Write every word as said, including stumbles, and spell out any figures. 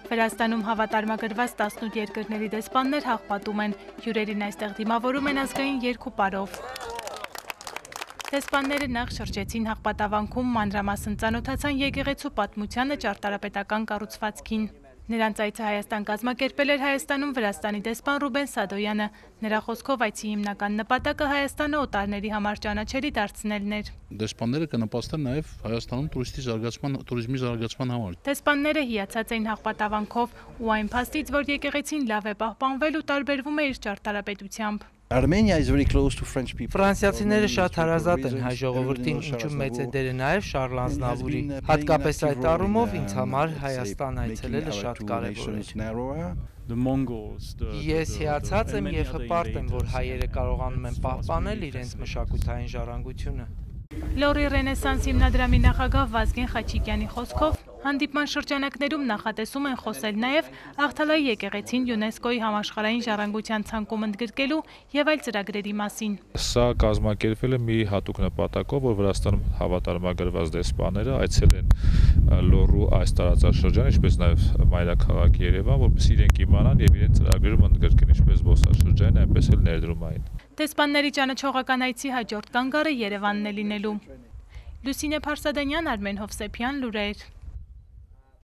Վրաստանում հավատարմագրված տասնութ երկրների դեսպաններ հաղպատում են, հյուրերին այստեղ դիմավորում են ազգային երգ ու պարով։ Դեսպանները նախ շրջեցին հաղպատավանքում, մանրամասն ծանոթացան եկեղեցու պատմությանը, ճարտարապետական կառուցվածքին։ Նրանց այցը Հայաստան կազմակերպել էր Հայաստանում Վրաստանի դեսպան Ռուբեն Սադոյանը։ Նրա խոսքով այցի հիմնական նպատակը Հայաստանը օտարների համար ճանաչելի դարձնելն էր։ Դեսպանները կնպաստեն նաև Հայաստանում տուրիստի զարգացման, туриզմի զարգացման համար։ Դեսպանները հիացած էին հաղպատավանքով ու այն փաստից, որ եկեղեցին լավ է պահպանվել ու տարբերվում է իր ճարտարապետությամբ։ Ֆրանսիացիները շատ հարազատ են հայ ժողովրդին, ինչու մեծ է դերը նաև Շարլ Ազնավուրի։ Հատկապես այդ առումով ինձ համար Հայաստան այցելելը շատ կարևոր է։ Ես հիացած եմ և հպարտ եմ, որ հայերը կարողանում են պահպանել իրենց մշակութային ժառանգությունը։ Լոռի Ռենեսանս հիմնադրամի նախագահ Վազգեն Խաչիկյանի խոսքով հանդիպման շրջանակներում նախատեսում են խոսել նաև Աղթալայի եկեղեցին ՅՈՒՆԵՍԿՕ-ի համաշխարհային ժառանգության ցանկում ընդգրկելու եւ այլ ծրագրերի մասին։ Սա կազմակերպվել է մի հատուկ նպատակով, որ Վրաստանում հավատարմագրված դեսպանները այցելեն Լոռու այս տարածաշրջան, ինչպես նաև մայրաքաղաք Երևան, որպեսզի իրենք իմանան եւ իրենց ծրագրերում ընդգրկեն ինչպես զբոսաշրջային, այնպես էլ ներդրումային։ Դեսպանների ճանաչողական այցի հաջորդ կանգառը Երևանն է լինելու։ Լուսինե Փարսադանյան, Արմեն Հովսեփյան, լուրեր։